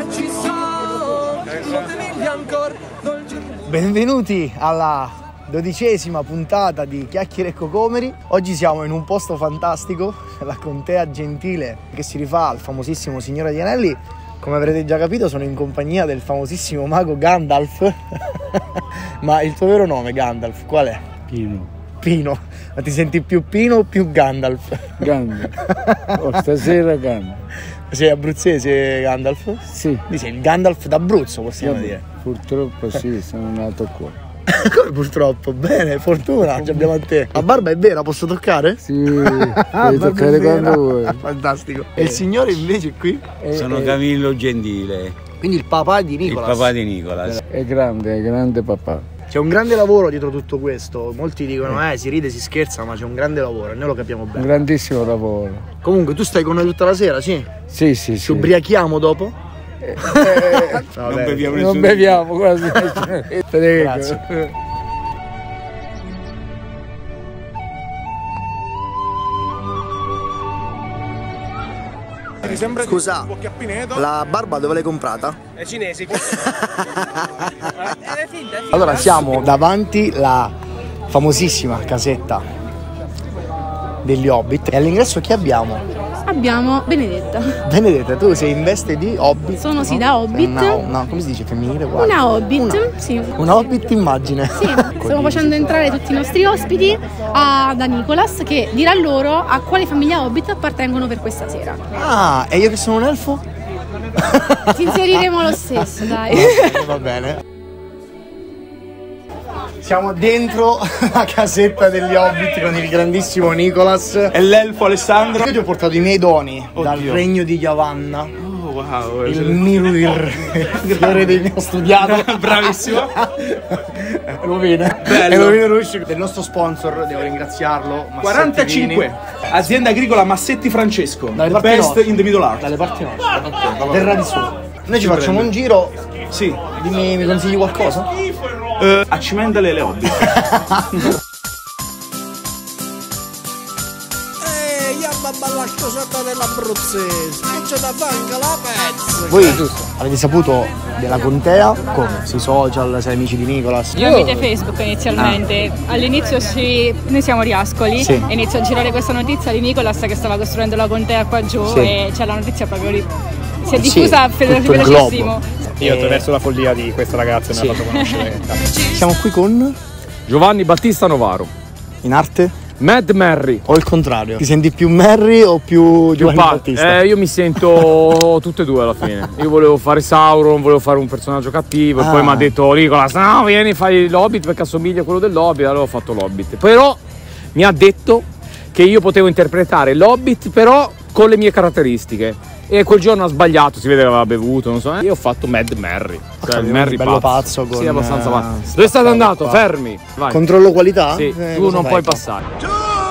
Benvenuti alla 12ª puntata di Chiacchiere e Cocomeri. Oggi siamo in un posto fantastico, la Contea Gentile, che si rifà al famosissimo Signore degli Anelli. Come avrete già capito, sono in compagnia del famosissimo mago Gandalf. Ma il tuo vero nome, Gandalf, qual è? Pino. Ma ti senti più Pino o più Gandalf? Gandalf. Stasera Gandalf. Sei abruzzese, Gandalf? Sì. Sei il Gandalf d'Abruzzo, possiamo dire. Purtroppo sì, sono nato qua. Come purtroppo? Bene, fortuna, ci abbiamo a te. La barba è vera, posso toccare? Sì, puoi toccare quando vuoi. Fantastico. E il signore invece qui? Sono Camillo Gentile. Quindi il papà di Nicolas. Il papà di Nicolas. È grande papà. C'è un grande lavoro dietro tutto questo. Molti dicono si ride, si scherza, ma c'è un grande lavoro e noi lo capiamo bene. Un grandissimo lavoro. Comunque tu stai con noi tutta la sera, sì? Sì. Ci ubriachiamo dopo? Non beviamo quasi. Grazie. Scusa, la barba dove l'hai comprata? È cinese. Allora siamo davanti alla famosissima casetta degli Hobbit e all'ingresso chi abbiamo? Abbiamo Benedetta. Benedetta, tu sei in veste di Hobbit? Sono sì da Hobbit. No, come si dice? Femminile? Guarda. Una Hobbit, sì. Una Hobbit immagine. Sì, stiamo facendo entrare tutti i nostri ospiti da Nicolas che dirà loro a quale famiglia Hobbit appartengono per questa sera. Ah, e io che sono un elfo? Ti inseriremo lo stesso, dai. Va bene. Siamo dentro la casetta degli Hobbit con il grandissimo Nicolas E l'elfo Alessandro. Io ti ho portato i miei doni dal regno di Yavanna. Oh, wow. Il Miruir, il fiore dei mio studiato. Bravissimo. Lo vede. Bello. È lo del nostro sponsor, devo ringraziarlo. Massetti 45. Vini. Azienda agricola Massetti Francesco. Dalle The parti best nostre. in the middle art. Dalle parti nostre. Terra di Sud. Noi ci facciamo un giro. Sì. Dimmi, mi consigli qualcosa? A Cimendale le Hobbit. Voi avete saputo della contea? Come? Sui social, sei amici di Nicolas? Tramite Facebook inizialmente. All'inizio noi siamo di Ascoli Sì. e inizio a girare questa notizia di Nicolas che stava costruendo la contea qua giù e c'è la notizia proprio lì. Si è diffusa tutto il velocissimo. Io attraverso la follia di questa ragazza mi ha fatto conoscere. Siamo qui con Giovanni Battista Novaro. in arte? Mad Merry. O il contrario? Ti senti più Merry o più Giovanni Battista? Io mi sento tutte e due alla fine. Io volevo fare Sauron, volevo fare un personaggio cattivo e poi mi ha detto Nicolas, no, vieni, fai l'Hobbit perché assomiglia a quello dell'Hobbit, allora ho fatto l'Hobbit. Però mi ha detto che io potevo interpretare l'Hobbit però con le mie caratteristiche. E quel giorno ha sbagliato, si vede che aveva bevuto, non so. Io ho fatto Mad Merry. Cioè il Merry bello pazzo con, sì, abbastanza pazzo. Dove state andato? Fermi. Vai. Controllo qualità? Sì, tu non puoi passare.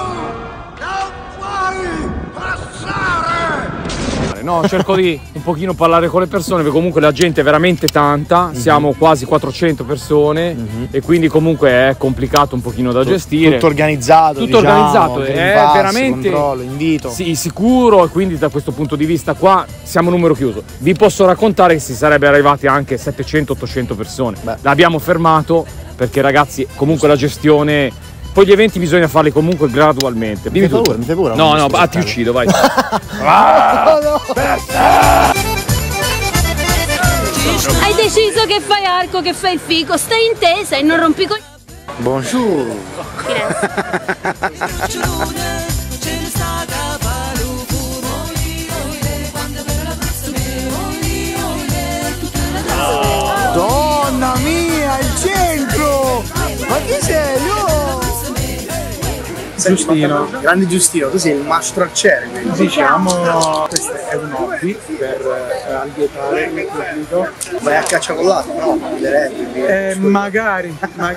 No, cerco di un pochino parlare con le persone perché comunque la gente è veramente tanta, siamo quasi 400 persone e quindi comunque è complicato un pochino da gestire. Tutto organizzato, tutto organizzato, è Green Pass, veramente controllo, invito. Sì, sicuro, e quindi da questo punto di vista qua siamo numero chiuso. Vi posso raccontare che si sarebbe arrivati anche 700-800 persone. L'abbiamo fermato perché ragazzi comunque la gestione. Poi gli eventi bisogna farli comunque gradualmente. Mi fai paura. No, ti uccido, vai. Hai deciso che fai arco, che fai il fico, stai in tesa e non rompi con... Bonjour. Donna mia, il centro! Ma chi sei? Giustino. Grande Giustino, tu sei il mastro arciere. Diciamo, questo è un hobby per allietare il pubblico. Vai a caccia con l'altro, no? Magari.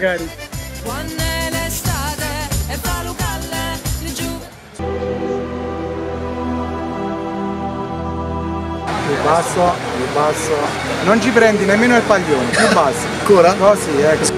Più basso. Non ci prendi nemmeno il paglione, più basso. Ancora? Così, ecco.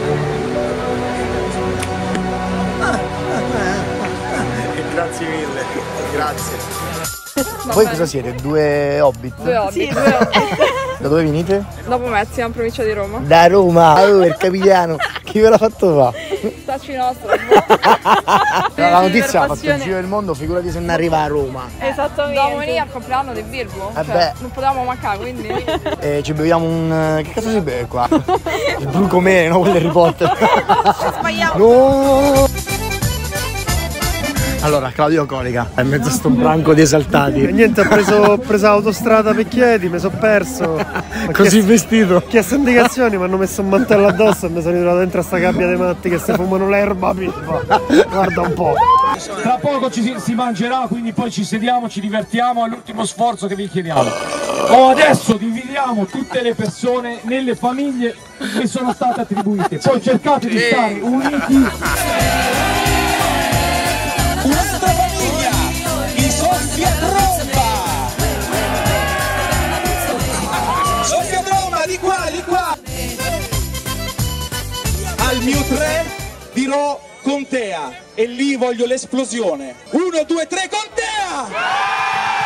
Grazie mille, grazie. Voi cosa siete? Due Hobbit? Due Hobbit. Sì, due Hobbit. Da dove venite? Dopo Mezzia, in provincia di Roma. Da Roma, il capitano. Chi ve l'ha fatto fa? Stacci nostro. La notizia ha fatto il giro del mondo, figurati se non arriva a Roma. Esattamente. Dobbiamo venire al compleanno del Virgo. Non potevamo mancare, quindi. Ci beviamo un. Che cazzo si beve qua? Il brucomene, no? Quello Harry Potter. Sbagliamo. No! Allora, Claudio Colica, è in mezzo a sto branco di esaltati. Niente, ho preso autostrada per Chieti, mi sono perso. Così vestito. Ho chiesto indicazioni, mi hanno messo un mantello addosso e mi sono ritrovato dentro a sta gabbia dei matti che si fumano l'erba. Guarda un po'. Tra poco si mangerà, quindi poi ci sediamo, ci divertiamo, è l'ultimo sforzo che vi chiediamo. Adesso dividiamo tutte le persone nelle famiglie che sono state attribuite. Poi cercate di stare uniti. Un'altra famiglia, i Sofia Tromba. Sofia Tromba, di qua, di qua. Al mio 3 dirò Contea e lì voglio l'esplosione. 1, 2, 3, Contea!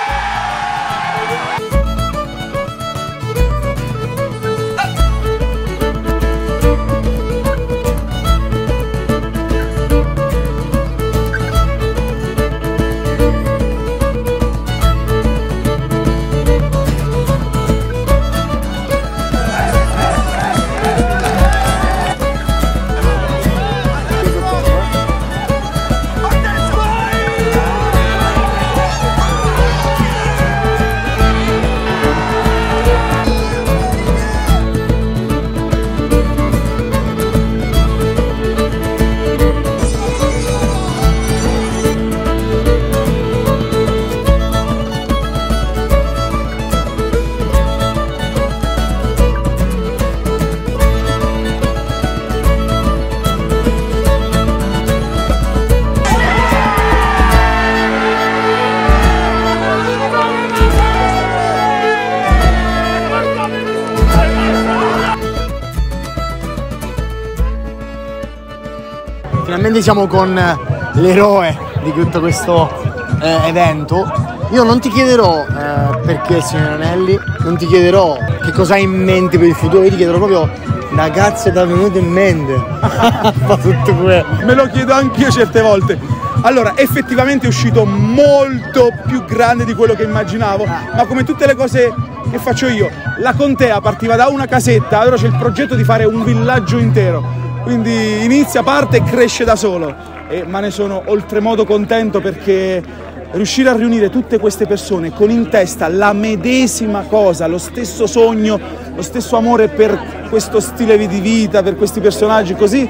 Finalmente siamo con l'eroe di tutto questo evento. Io non ti chiederò perché signor Anelli, non ti chiederò che cosa hai in mente per il futuro, io ti chiederò proprio una cazzo da venuto in mente. Fa tutto quello. Me lo chiedo anch'io certe volte. Allora, effettivamente è uscito molto più grande di quello che immaginavo, ma come tutte le cose che faccio io, la Contea partiva da una casetta, allora c'è il progetto di fare un villaggio intero. Quindi inizia, parte e cresce da solo, ma ne sono oltremodo contento perché riuscire a riunire tutte queste persone con in testa la medesima cosa, lo stesso sogno, lo stesso amore per questo stile di vita, per questi personaggi così,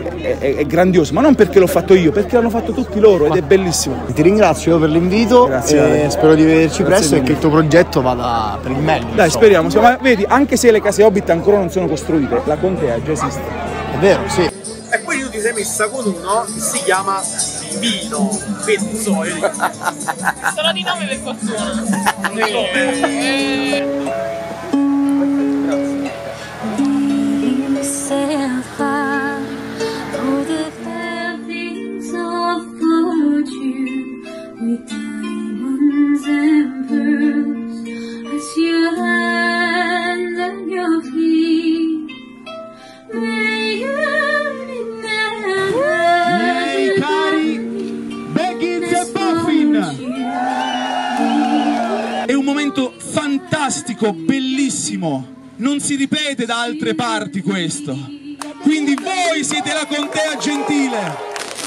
è grandioso, ma non perché l'ho fatto io, perché l'hanno fatto tutti loro ed è bellissimo. Ti ringrazio per l'invito. Grazie. E spero di vederci presto e che il tuo progetto vada per il meglio. Dai, speriamo. Ma vedi, anche se le case Hobbit ancora non sono costruite, la Contea già esiste. È vero, sì. E poi tu ti sei messa con uno che si chiama Vino, Pezzoio. Sono di nome per fortuna. È un momento fantastico, bellissimo, non si ripete da altre parti questo, quindi voi siete la Contea Gentile.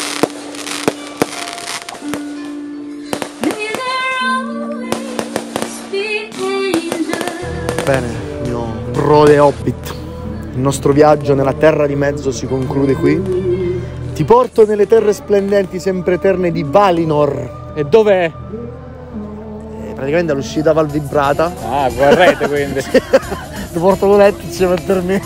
Bene, mio brode Hobbit, il nostro viaggio nella terra di mezzo si conclude qui. Ti porto nelle terre splendenti sempre eterne di Valinor. E dov'è? Praticamente all'uscita Valvibrata. Ah, guarrete quindi. Ti porto con insieme a dormire.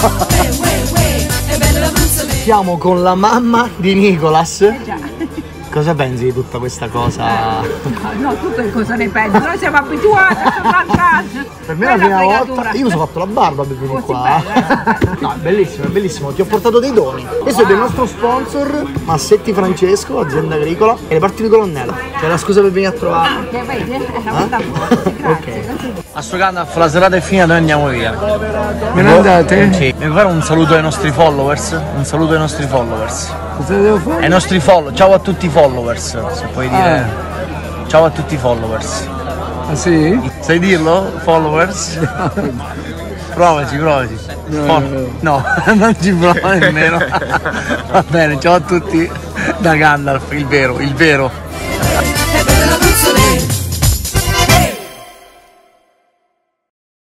Siamo Siamo con la mamma di Nicolas. Cosa pensi di tutta questa cosa? No, tu che cosa ne pensi? Noi siamo abituati a sopravvivere. Per me è la prima volta. Io mi sono fatto la barba per venire qua. No, è bellissimo, è bellissimo. Ti ho portato dei doni. Questo è del nostro sponsor, Massetti Francesco, azienda agricola, e le parti di colonnello. Cioè la scusa per venire a trovare. Che vedi? Grazie. Ok. A Gandalf, la serata è finita, noi andiamo via. Me ne andate? Sì. Devo fare un saluto ai nostri followers. Un saluto ai nostri followers. Cosa devo fare? Ai nostri follower. Ciao a tutti i followers, se puoi dire. Ciao a tutti i followers. Ah sì? Sai dirlo? Followers? Provaci. No, non ci provo nemmeno. Va bene, ciao a tutti da Gandalf, il vero.